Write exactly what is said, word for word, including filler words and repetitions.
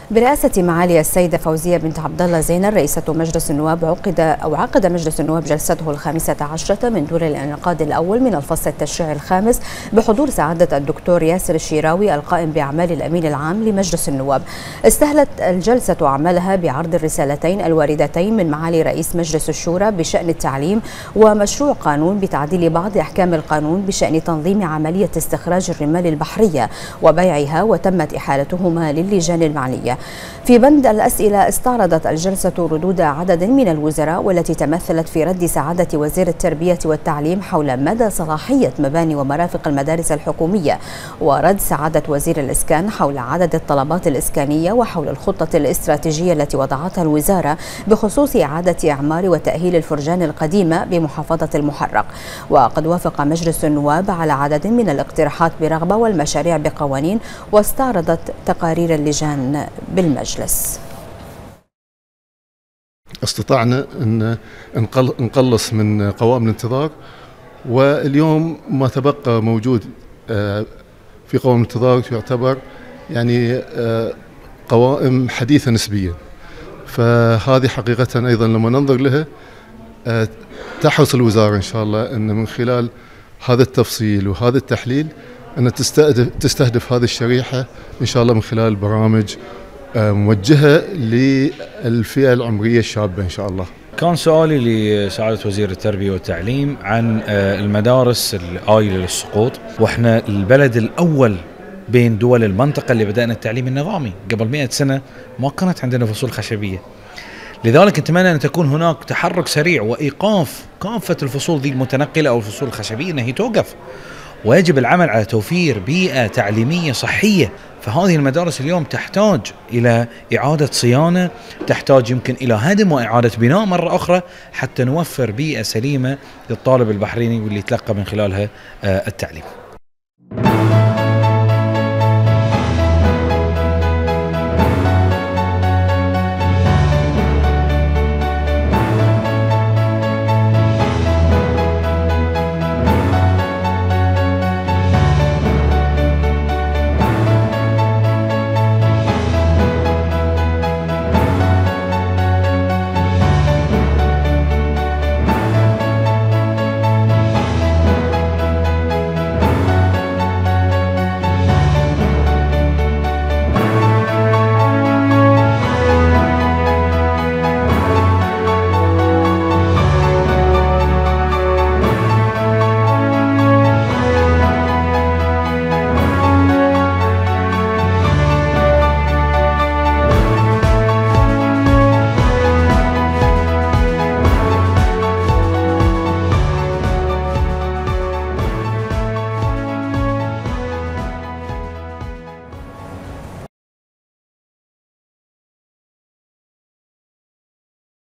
برئاسة معالي السيدة فوزية بنت عبد الله زينل رئيسة مجلس النواب عقد أو عقد مجلس النواب جلسته الخامسة عشرة من دور الانعقاد الأول من الفصل التشريعي الخامس بحضور سعادة الدكتور ياسر الشيراوي القائم بأعمال الأمين العام لمجلس النواب. استهلت الجلسة عملها بعرض الرسالتين الواردتين من معالي رئيس مجلس الشورى بشأن التعليم ومشروع قانون بتعديل بعض أحكام القانون بشأن تنظيم عملية استخراج الرمال البحرية وبيعها، وتمت إحالتهما للجان المعنية. في بند الأسئلة استعرضت الجلسة ردود عدد من الوزراء والتي تمثلت في رد سعادة وزير التربية والتعليم حول مدى صلاحية مباني ومرافق المدارس الحكومية، ورد سعادة وزير الإسكان حول عدد الطلبات الإسكانية وحول الخطة الاستراتيجية التي وضعتها الوزارة بخصوص إعادة إعمار وتأهيل الفرجان القديمة بمحافظة المحرق. وقد وافق مجلس النواب على عدد من الاقتراحات برغبة والمشاريع بقوانين، واستعرضت تقارير اللجان بالمجلس. استطعنا أن نقلص من قوائم الانتظار، واليوم ما تبقى موجود في قوائم الانتظار يعتبر يعني قوائم حديثة نسبيا. فهذه حقيقة أيضا لما ننظر لها تحرص الوزارة إن شاء الله أن من خلال هذا التفصيل وهذا التحليل أن تستهدف, تستهدف هذه الشريحة إن شاء الله من خلال برامج موجهة للفئة العمرية الشابة إن شاء الله. كان سؤالي لسعادة وزير التربية والتعليم عن المدارس الآيلة للسقوط، وإحنا البلد الأول بين دول المنطقة اللي بدأنا التعليم النظامي. قبل مئة سنة ما كانت عندنا فصول خشبية، لذلك نتمنى أن تكون هناك تحرك سريع وإيقاف كافة الفصول ذي المتنقلة أو الفصول الخشبية أنها توقف، ويجب العمل على توفير بيئة تعليمية صحية. فهذه المدارس اليوم تحتاج إلى إعادة صيانة، تحتاج يمكن إلى هدم وإعادة بناء مرة أخرى حتى نوفر بيئة سليمة للطالب البحريني واللي يتلقى من خلالها التعليم.